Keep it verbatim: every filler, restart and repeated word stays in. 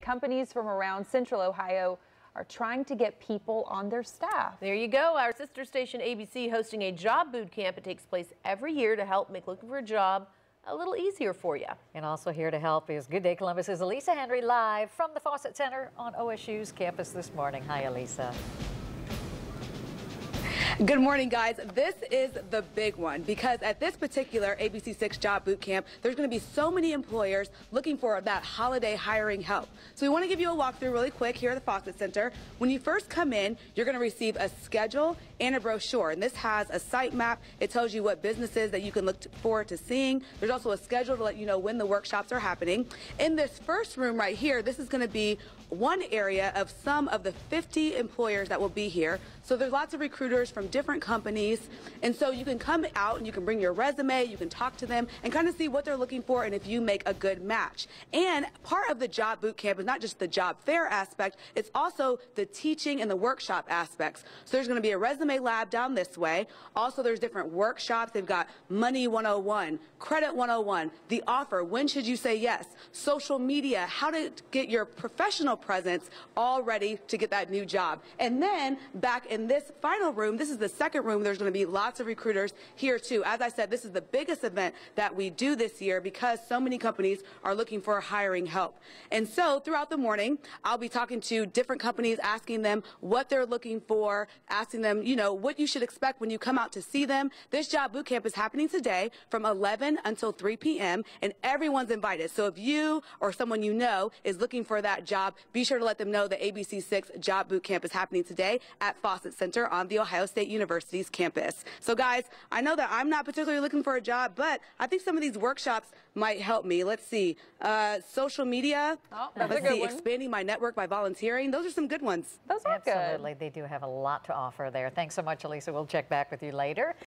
Companies from around Central Ohio are trying to get people on their staff. There you go. Our sister station A B C hosting a job boot camp. It takes place every year to help make looking for a job a little easier for you. And also here to help is Good Day Columbus's Elisa Henry live from the Fawcett Center on O S U's campus this morning. Hi, Elisa. Good morning, guys. This is the big one because at this particular A B C six Job Boot Camp, there's going to be so many employers looking for that holiday hiring help. So we want to give you a walkthrough really quick here at the Fawcett Center. When you first come in, you're going to receive a schedule and a brochure, and this has a site map. It tells you what businesses that you can look forward to seeing. There's also a schedule to let you know when the workshops are happening. In this first room right here, this is going to be one area of some of the fifty employers that will be here. So there's lots of recruiters from different companies, and so you can come out and you can bring your resume, you can talk to them and kind of see what they're looking for and if you make a good match. And part of the job boot camp is not just the job fair aspect, it's also the teaching and the workshop aspects. So there's going to be a resume lab down this way. Also, there's different workshops. They've got Money one oh one, Credit one oh one, the offer, when should you say yes, social media, how to get your professional presence all ready to get that new job. And then back in this final room, this is the second room, there's going to be lots of recruiters here too. As I said, this is the biggest event that we do this year because so many companies are looking for hiring help. And so throughout the morning, I'll be talking to different companies, asking them what they're looking for, asking them, you know, what you should expect when you come out to see them. This job boot camp is happening today from eleven until three p m and everyone's invited. So if you or someone you know is looking for that job, be sure to let them know the A B C six Job Boot Camp is happening today at Fawcett Center on the Ohio State University's campus. So guys, I know that I'm not particularly looking for a job, but I think some of these workshops might help me. Let's see. Uh, social media. Oh, that's Let's a good see. one. Expanding my network by volunteering. Those are some good ones. Those are Absolutely. good. They do have a lot to offer there. Thanks so much, Elisa. We'll check back with you later.